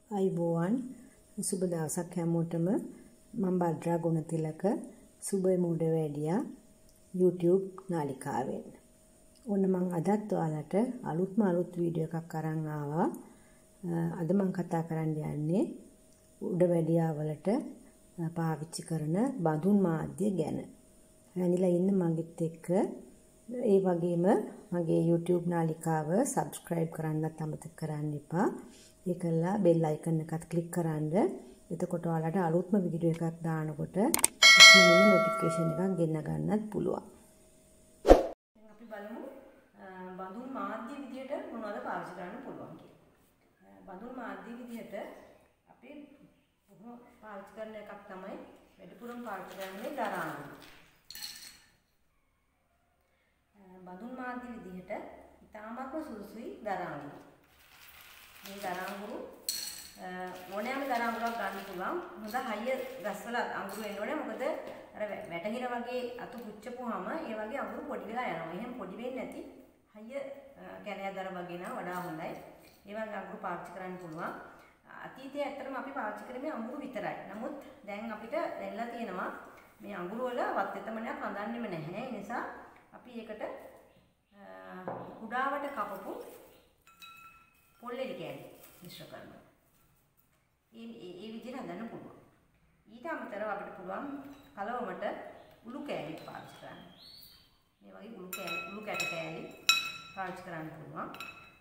අයිබෝවන් සුබ දවසක් හැමෝටම මම භද්‍රා ගුණතිලක සුබේ මෝඩවැඩියා YouTube නාලිකාවෙන්. ඔන්න මම අදත් ඔයාලට අලුත් වීඩියෝ එකක් අරන් ආවා. අද මම කතා කරන්න යන්නේ උඩවැඩියා වලට පාවිච්චි කරන බඳුන් මාධ්‍ය ගැන. රැඳිලා ඉන්න මගෙත් එක්ක ඒ වගේම මගේ YouTube නාලිකාව subscribe කරන්නත් අමතක කරන්න එපා. ඒකලා bell icon එකත් click කරන්න. එතකොට ඔයාලට අලුත්ම වීඩියෝ එකක් දානකොට ඉක්මනින්ම notification එකක් ගෙන්න ගන්නත් පුළුවන්. දැන් අපි බලමු බඳුන් මාධ්‍ය විදියට මොනවද පාවිච්චි කරන්න පුළුවන් කියලා. බඳුන් මාධ්‍ය විදියට අපි පාවිච්චි කරන එකක් තමයි වැඩිපුරම පාවිච්චි කරන්නේ දරාංගුරු. බඳුන් මාධ්‍ය විදියට ඉතාමත්ම සුදුසුයි දරාංගුරු. මේ දරාංගුරු ඕනෑම දරාංගුරක් ගන්න පුළුවන්. හොඳ හයිය ගස්වල අඟුරු එන්න ඕනේ. මොකද අර වැටහිර වගේ අතු පුච්චපුවාම ඒ වගේ අඟුරු පොඩි වෙලා යනවා. එහෙනම් පොඩි වෙන්නේ නැති හයිය කැලෑ දර වගේ නා වඩා හොඳයි. ඒ වගේ අඟුරු පාවිච්චි කරන්න පුළුවන්. අතීතයේ ඇත්තටම අපි පාවිච්චි කරන්නේ අඟුරු විතරයි. නමුත් දැන් අපිට දැන්ලා තියෙනවා මේ අඟුරු වල වත් එතමනක් හඳන්නෙම නැහැ. ඒ නිසා අපි ඒකට කුඩාවට කපපු පොල්ලෙලි කෑලි මිශ්‍ර කරනවා. ඒ විදිහට හදන්න පුළුවන්. ඊට අමතරව අපිට පුළුවන් කලවමට උළු කෑලි පාවිච්චි කරන්න. මේ වගේ උළු කැට කෑලි පාවිච්චි කරන්න පුළුවන්.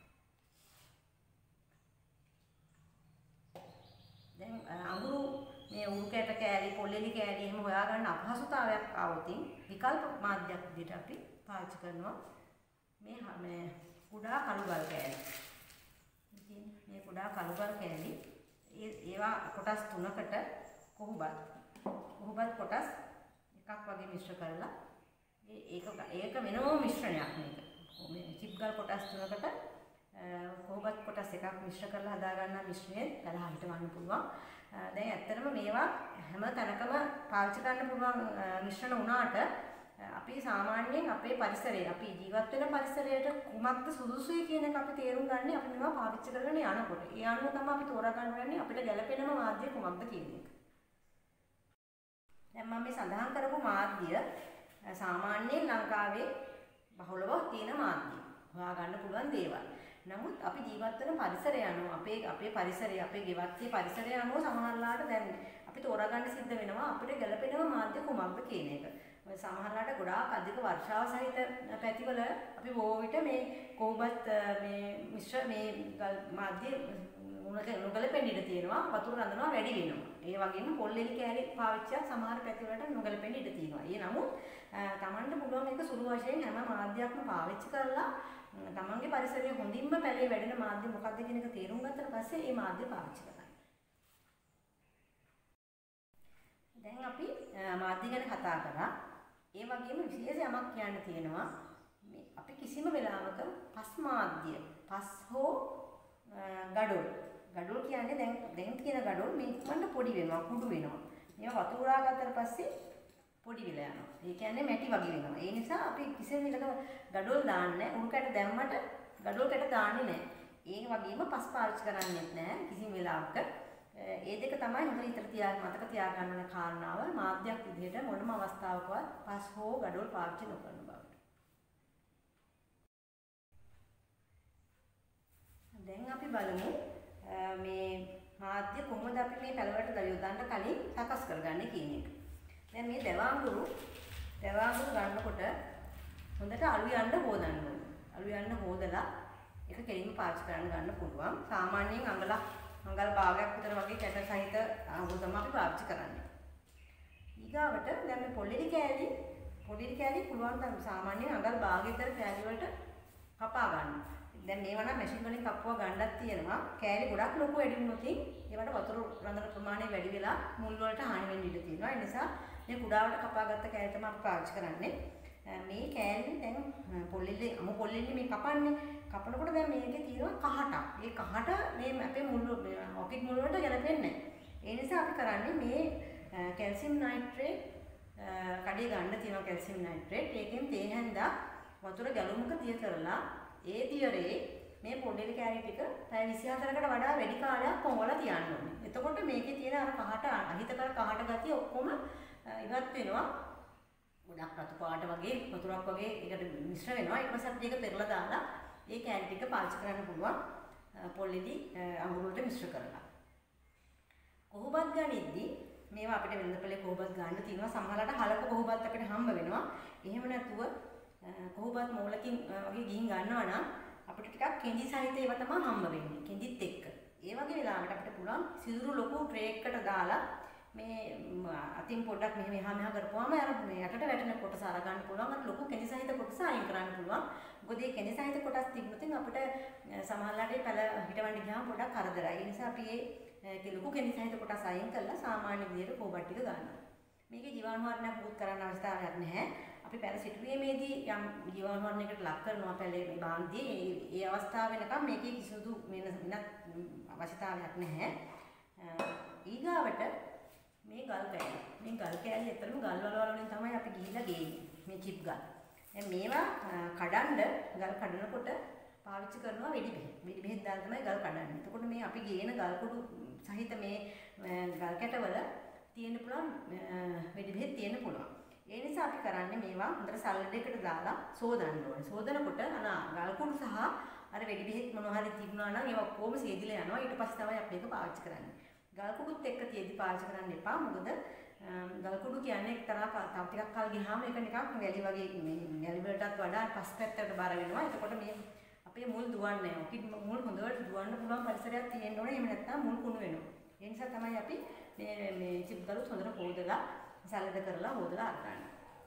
දැන් අඟුරු මේ උළු කැට කෑලි පොල්ලෙලි කෑලි එහෙම හොයාගන්න අපහසුතාවයක් ආවොත් විකල්ප මාධ්‍යයක් විදිහට අපි පාවිච්චි කරනවා මේ කුඩා කළුගල් කෑලි. මේ කුඩා කළුගල් කෑලි ඒවා කොටස් 3කට කොහොබත් කොටස් එකක් වගේ මිශ්‍ර කරලා ඒක වෙනම මිශ්‍රණයක් මේක. මේ චිප්ගල් කොටස් 3කට කොහොබත් කොටස් එකක් මිශ්‍ර කරලා හදා ගන්න මිශ්‍රණය කලහ හිටවන්න පුළුවන්. දැන් ඇත්තටම මේවා හැම තැනකම පාවිච්චි කරන්න පුළුවන් මිශ්‍රණ වුණාට අපි සාමාන්‍යයෙන් අපේ පරිසරයේ අපි ජීවත් වෙන පරිසරයට කුමක්ද සුදුසුයි කියන එක අපි තේරුම් ගන්න අපි මේවා පාවිච්චි කරගෙන යනකොට ඒ අනුව තමයි අපි තෝරා ගන්න වෙන්නේ අපිට ගැළපෙනම මාධ්‍ය කුමක්ද කියන එක. දැන් මම මේ සඳහන් කරපු මාධ්‍ය සාමාන්‍යයෙන් ලංකාවේ බහුලව තියෙන මාධ්‍ය. හොයා ගන්න පුළුවන් දේවල්. නමුත් අපි ජීවත් වෙන පරිසරය අනුව අපේ පරිසරය අපේ ගෙවත්තේ පරිසරය අනුව සමහරලාට දැන් අපි තෝරා ගන්න සිද්ධ වෙනවා අපිට ගැළපෙනම මාධ්‍ය කුමක්ද කියන එක. සමහරලාට ගොඩාක් අධික වර්ෂාව සහිත පැතිවල අපි බොහෝ විට මේ කොහොබත් මේ මිශ්‍ර මේ මාධ්‍ය නොගැලපෙන්න ඉඩ තියෙනවා. වතුර රඳනවා වැඩි වෙනවා. ඒ වගේම පොල්ලෙලි කෑලි පාවිච්චියක් සමහර පැතිවලට නොගැලපෙන්න ඉඩ තියෙනවා. ඒ නමුත් Tamanට පුළුවන් එක සුළු වශයෙන් හැම මාධ්‍යයක්ම පාවිච්චි කරලා තමන්ගේ පරිසරයේ හොඳින්ම පැලේ වැඩෙන මාධ්‍ය මොකක්ද කියන එක තේරුම් ගත්තට පස්සේ මේ මාධ්‍ය පාවිච්චි කරන්න. දැන් අපි මාධ්‍ය ගැන කතා කරා. ඒ වගේම විශේෂ යමක් කියන්න තියෙනවා. මේ අපි කිසිම වෙලාවක පස් මාධ්‍ය, පස් හෝ ගඩොල් කියන්නේ දැන් කියන ගඩොල් මේ ඉක්මනට පොඩි වෙනවා, කුඩු වෙනවා. මේවා වතුරා ගත්තට පස්සේ පොඩි වෙලා යනවා. ඒ කියන්නේ මැටි වගේ වෙනවා. ඒ නිසා අපි කිසිම විදිහක ගඩොල් දාන්නේ නැහැ. උණු කැට දැම්මට ගඩොල් කැට දාන්නේ නැහැ. ඒ වගේම පස් පාවිච්චි කරන්නේත් නැහැ කිසිම වෙලාවක. ඒ දෙක තමයි හොඳට මතක තියාගන්න ඕන කාරණාව. මාධ්‍යයක් විදිහට මොනම අවස්ථාවකවත් පස් හෝ ගඩොල් පාවිච්චි නොකරන බවට. දැන් අපි බලමු මේ මාධ්‍ය කොහොමද අපි මේ පැලවට යොදන්න කලින් සකස් කරගන්නේ කියන එක. දැන් මේ දවාංගුරු ගන්නකොට හොඳට අලු යන්න හොදන්න ඕනේ. අලු යන්න හොදලා ඒක කෙලින්ම පාවිච්චි කරන්න ගන්න පුළුවන්. සාමාන්‍යයෙන් අඟල් භාගයක් විතර වගේ කැට සහිත අඟුරු තමයි අපි පාවිච්චි කරන්නේ. ඊගාවට දැන් මේ පොල්ලෙලි කෑලි පුළුවන් තරම් සාමාන්‍යයෙන් අඟල් භාගයක් විතර කෑලි වලට කපා ගන්න. දැන් මේවා නම් මැෂින් වලින් කපුවා ගන්නක් තියෙනවා. කෑලි ගොඩක් ලොකු වැඩි වුණොත් ඒවට වතුර රඳන ප්‍රමාණය වැඩි වෙලා මුල් වලට හානි වෙන්න ඉඩ තියෙනවා. ඒ නිසා මේ කුඩාවට කපාගත්ත කෑලි තමයි අපි පාවිච්චි කරන්නේ. මේ කෑලි දැන් පොල්ලෙලි මේ කපන්නේ. කපනකොට දැන් මේකේ තියෙනවා කහටක්. ඒ කහට මේ අපේ මුල් ඔකිඩ් මුල් වලට ගැලපෙන්නේ නැහැ. ඒ නිසා අපි කරන්නේ මේ කැල්සියම් නයිට්‍රේට් කඩේ ගන්න තියෙනවා කැල්සියම් නයිට්‍රේට්. ඒකෙන් තේ හැන්දා වතුර ගැලුමක තිය කරලා ඒ තියරේ මේ පොඩ්ඩේලි කෑලි ටික පැය 24කට වඩා වැඩි කාලයක් පොඟවලා තියන්න එතකොට මේකේ තියෙන අර කහට අහිතකර කහට ගතිය ඔක්කොම ඉවත් වෙනවා. ගොඩක් රතු පාට වගේ වතුරක් වගේ ඒකට මිශ්‍ර වෙනවා. ඊට පස්සේ අපිට ඒක පෙරලා දාලා ඒ කෑලි ටික පාවිච්චි කරන්න පුළුවන්. පොල්ලෙදි අඟුරු වලට මිශ්‍ර කරලා. කොහොබත් ගනිද්දී මේවා අපිට වෙළඳපොලේ කොහොබත් ගන්න තියෙනවා. සමහරවිට හලක කොහොබත් අපිට හම්බ වෙනවා. එහෙම නැතුව කොහොබත් මූලකින් වගේ ගිහින් ගන්නවා නම් අපිට ටිකක් කෙඳි සහිත ඒවා තමයි හම්බ වෙන්නේ. කෙඳිත් එක්ක. ඒ වගේ වෙලාවට අපිට පුළුවන් සිදුරු ලොකු ට්‍රේ එකකට දාලා මේ අතින් පොඩ්ඩක් මෙහා කරපුවාම අර මේ යටට වැටෙන කොටස අර ගන්න පුළුවන්. අර ලොකු කෙඳි සහිත කොටස අයින් කරන්න පුළුවන්. මොකද මේ කෙඳි සහිත කොටස් තිබුණොත් අපිට සමහරවිට පැල හිටවන්න ගියාම පොඩ්ඩක් කරදරයි. ඒ නිසා අපි මේ ලොකු කෙඳි සහිත කොටස් අයින් කරලා සාමාන්‍ය විදිහට කොහොබත් ටික ගන්නවා. මේකේ ජීවාණුහරණයක් පුත් කරන්න අවස්ථාවක් නැහැ. අපි පැල සිටුවීමේදී යම් ජීවාණුහරණයකට ලක් කරනවා පැලේ මේ බාන්දියේ ඒ අවස්ථාව වෙනකම් මේකේ කිසිදු වෙනත් අවශ්‍යතාවයක් නැහැ. ඊගාවට මේ ගල් කෑලි. මේ ගල් කෑලි ඇත්තටම ගල් වල වලින් තමයි අපි ගිහිල්ලා ගේන්නේ. මේ චිප් ගල්. දැන් මේවා කඩන්න ගල් කඩනකොට පාවිච්චි කරනවා වෙඩි බෙහෙත්. වෙඩි බෙහෙත් දාලා තමයි ගල් කඩන්නේ. එතකොට මේ අපි ගේන ගල් කුඩු සහිත මේ ගල් කැටවල තියෙන්න පුළුවන් වෙඩි බෙහෙත් තියෙන්න පුළුවන්. ඒ නිසා අපි කරන්නේ මේවා හොඳට සල්ලඩයකට දාලා සෝදන්න ඕනේ. සෝදනකොට ගල් කුඩු සහ අර වෙඩි බෙහෙත් මොනවා හරි තිබුණා නම් ඒවා කොහොම සේදිලා යනවා. ඊට පස්සේ තමයි අපි මේක පාවිච්චි කරන්නේ. ගල් කුඩුත් එක්ක තියදී පාවිච්චි කරන්න එපා. මොකද ගල් කුඩු කියන්නේ එක්තරා තව ටිකක් කල් ගියාම ඒක නිකන් වැලි වගේ මේ වැලි වලටත් වඩා පස් පැත්තකට බර වෙනවා. එතකොට මේ අපේ මුල් දුවන්නේ නැහැ. ඔකි මුල් හොඳට දුවන්න පුළුවන් පරිසරයක් තියෙන්න ඕනේ. එහෙම නැත්නම් මුල් කුණු වෙනවා. ඒ නිසා තමයි අපි මේ චිප් ගලුත් හොඳට හොදලා සැලඩ කරලා හොදලා අරගන්න.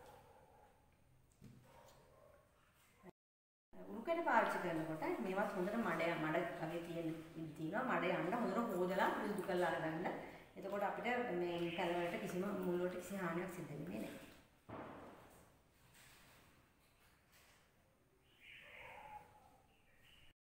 උරුකඩ පාවිච්චි කරනකොට මේවත් හොඳට මඩ වගේ තියෙනවා. මඩ යන්න හොඳට හොදලා පිරිසිදු කරලා අරගන්න. එතකොට අපිට මේ පැල වලට කිසිම මුල් වලට කිසි හානියක් සිද්ධ වෙන්නේ නැහැ.